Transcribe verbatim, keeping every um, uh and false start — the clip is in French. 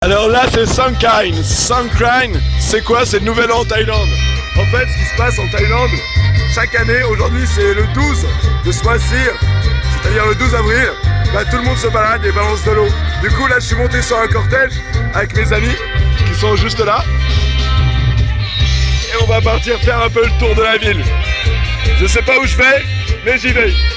Alors là, c'est Songkran. Songkran, c'est quoi? C'est le nouvel an en Thaïlande. En fait, ce qui se passe en Thaïlande, chaque année, aujourd'hui c'est le douze de ce mois-ci, c'est-à-dire le douze avril, bah, tout le monde se balade et balance de l'eau. Du coup, là, je suis monté sur un cortège avec mes amis qui sont juste là. Et on va partir faire un peu le tour de la ville. Je sais pas où je vais, mais j'y vais.